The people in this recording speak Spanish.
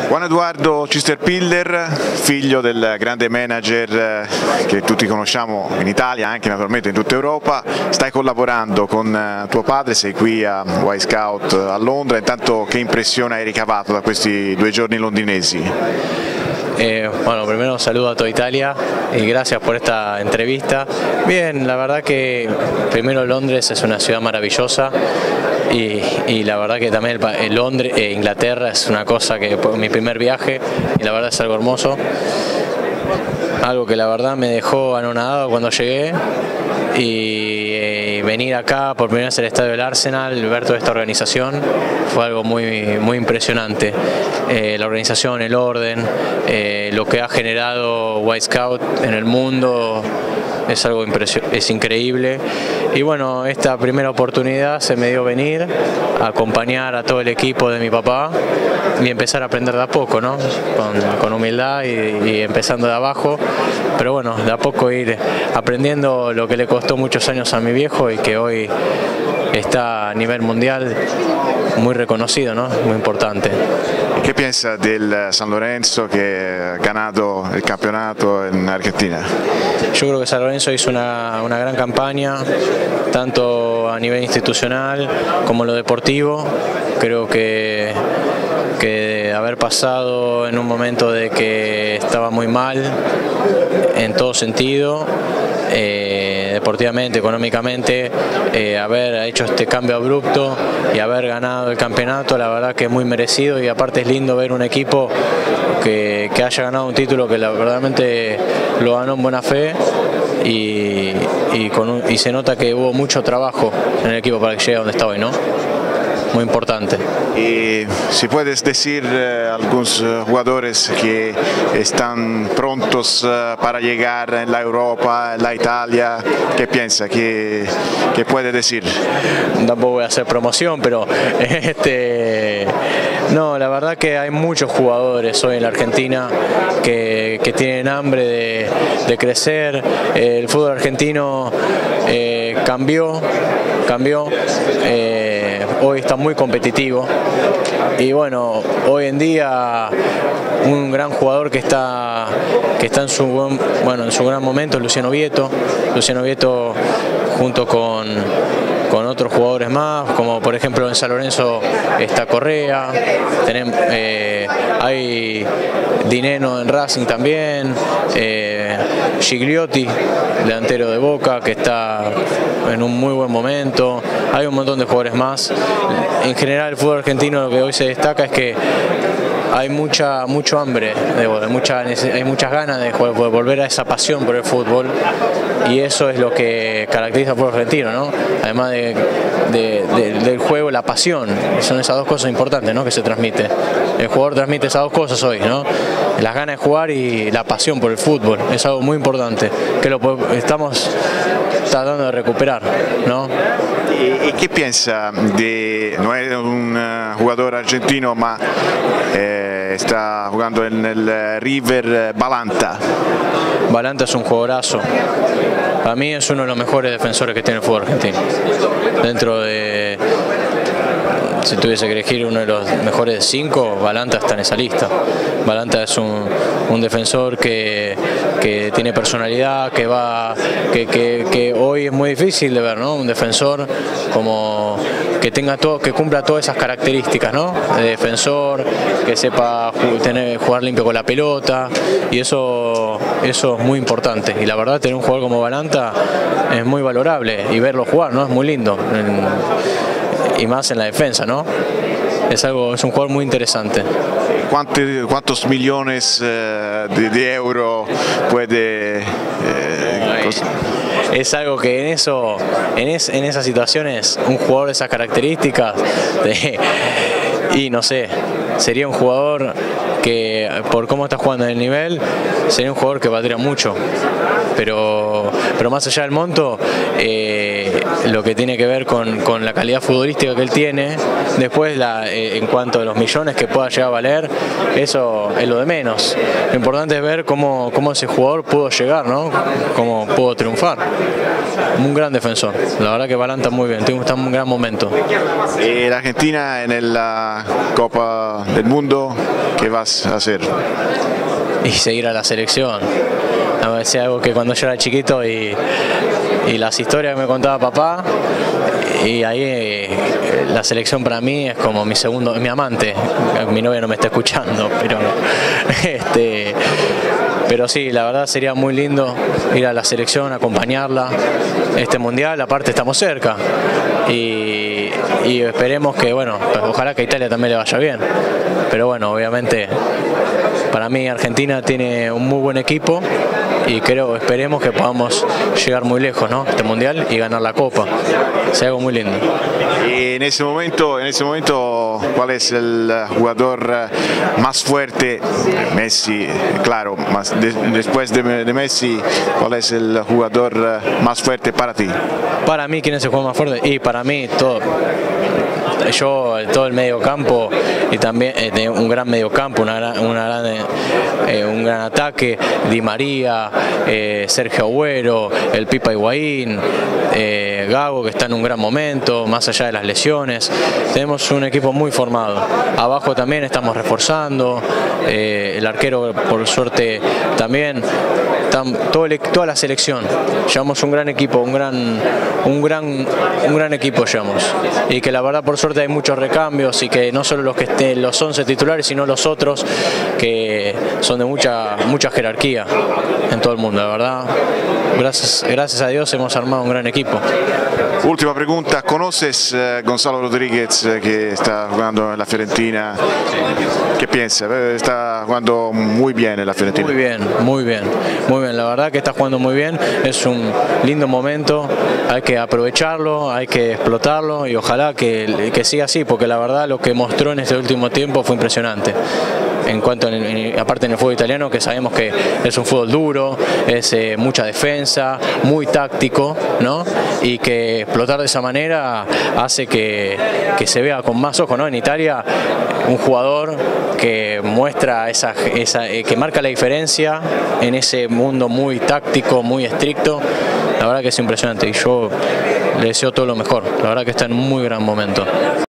Juan Eduardo Cisterpiller, figlio del grande manager che tutti conosciamo in Italia, anche naturalmente in tutta Europa, stai collaborando con tuo padre, sei qui a Y Scout a Londra. Intanto che impressione hai ricavato da questi 2 giorni londinesi? Bueno, primero saludo a toda Italia y gracias por esta entrevista. Bien, la verdad que primero Londres es una ciudad maravillosa y la verdad que también Londres, Inglaterra es una cosa que mi primer viaje y la verdad es algo hermoso. Algo que la verdad me dejó anonadado cuando llegué y venir acá por primera vez al estadio del Arsenal, ver toda esta organización, fue algo muy impresionante. La organización, el orden, lo que ha generado Y Scout en el mundo es algo increíble. Y bueno, esta primera oportunidad se me dio venir a acompañar a todo el equipo de mi papá y empezar a aprender de a poco, ¿no? Con humildad y empezando de abajo, pero bueno, de a poco ir aprendiendo lo que le costó muchos años a mi viejo y que hoy está a nivel mundial muy reconocido, ¿no? Muy importante. ¿Qué piensa del San Lorenzo que ha ganado el campeonato en Argentina? Yo creo que San Lorenzo hizo una gran campaña, tanto a nivel institucional como en lo deportivo. Creo que haber pasado en un momento de que estaba muy mal en todo sentido, deportivamente, económicamente, haber hecho este cambio abrupto y haber ganado el campeonato, la verdad que es muy merecido, y aparte es lindo ver un equipo que haya ganado un título que verdaderamente lo ganó en buena fe y se nota que hubo mucho trabajo en el equipo para que llegue a donde está hoy, ¿no? Muy importante. Y si puedes decir algunos jugadores que están prontos para llegar en la Europa, en la Italia, ¿qué piensa? ¿Qué puede decir? Tampoco voy a hacer promoción, pero no, la verdad que hay muchos jugadores hoy en la Argentina que tienen hambre de crecer. El fútbol argentino cambió. Hoy está muy competitivo y bueno, hoy en día un gran jugador que está en su gran momento es Luciano Vietto. Luciano Vietto junto con otros jugadores más, como por ejemplo en San Lorenzo está Correa, hay Dineno en Racing también, Gigliotti, delantero de Boca, que está en un muy buen momento. Hay un montón de jugadores más. En general el fútbol argentino lo que hoy se destaca es que hay mucho hambre, hay muchas ganas de volver a esa pasión por el fútbol, y eso es lo que caracteriza al fútbol argentino, ¿no? Además del juego, la pasión, son esas dos cosas importantes, ¿no? Que se transmite. El jugador transmite esas dos cosas hoy, ¿no? Las ganas de jugar y la pasión por el fútbol, es algo muy importante, que estamos tratando de recuperar, ¿no? ¿Y qué piensa no es un jugador argentino, ma está jugando en el River, Balanta? Balanta es un jugadorazo. Para mí es uno de los mejores defensores que tiene el fútbol argentino. Si tuviese que elegir uno de los mejores 5, Balanta está en esa lista. Balanta es un defensor que tiene personalidad, que hoy es muy difícil de ver, ¿no? Un defensor que cumpla todas esas características, ¿no? De defensor, que sepa jugar limpio con la pelota, y eso es muy importante. Y la verdad, tener un jugador como Balanta es muy valorable, y verlo jugar, ¿no? Es muy lindo. Y más en la defensa, ¿no? Es un jugador muy interesante. ¿Cuántos millones de euros puede es algo que en esas situaciones, un jugador de esas características, y no sé, sería un jugador que, por cómo está jugando en el nivel, sería un jugador que valdría mucho. Pero más allá del monto, lo que tiene que ver con la calidad futbolística que él tiene, después en cuanto a los millones que pueda llegar a valer, eso es lo de menos. Lo importante es ver cómo ese jugador pudo llegar, ¿no? Cómo pudo triunfar. Un gran defensor, la verdad que Balanta muy bien, está en un gran momento. ¿Y la Argentina en la Copa del mundo, ¿qué vas a hacer? Y seguir a la selección. A veces algo que cuando yo era chiquito y las historias que me contaba papá, y ahí la selección para mí es como mi amante. Mi novia no me está escuchando, pero sí, la verdad sería muy lindo ir a la selección, acompañarla. Este mundial, aparte estamos cerca y esperemos que, bueno, pues ojalá que a Italia también le vaya bien. Pero bueno, obviamente para mí Argentina tiene un muy buen equipo y esperemos que podamos llegar muy lejos, ¿no? Este mundial y ganar la Copa. Sería algo muy lindo. Y en ese momento, ¿cuál es el jugador más fuerte? Messi, claro, después de Messi, ¿cuál es el jugador más fuerte para ti? Para mí, ¿quién es el jugador más fuerte? Y para mí, todo el medio campo, y también un gran medio campo, un gran ataque, Di María, Sergio Agüero, el Pipa Higuaín, Gago, que está en un gran momento, más allá de las lesiones. Tenemos un equipo muy formado. Abajo también estamos reforzando, el arquero por suerte también, toda la selección. Llevamos un gran equipo, un gran equipo llevamos. Y que la verdad por suerte hay muchos recambios y que no solo los 11 titulares, sino los otros que son de mucha jerarquía en todo el mundo. La verdad, gracias a Dios hemos armado un gran equipo. Última pregunta, ¿conoces Gonzalo Rodríguez que está jugando en la Fiorentina? ¿Qué piensas? Está jugando muy bien en la Fiorentina. Muy bien, la verdad que está jugando muy bien, es un lindo momento, hay que aprovecharlo, hay que explotarlo y ojalá que siga así, porque la verdad lo que mostró en este último tiempo fue impresionante. Aparte en el fútbol italiano, que sabemos que es un fútbol duro, es mucha defensa, muy táctico, ¿no? Y que explotar de esa manera hace que se vea con más ojos, ¿no? En Italia, un jugador que muestra que marca la diferencia en ese mundo muy táctico, muy estricto, la verdad que es impresionante y yo le deseo todo lo mejor, la verdad que está en un muy gran momento.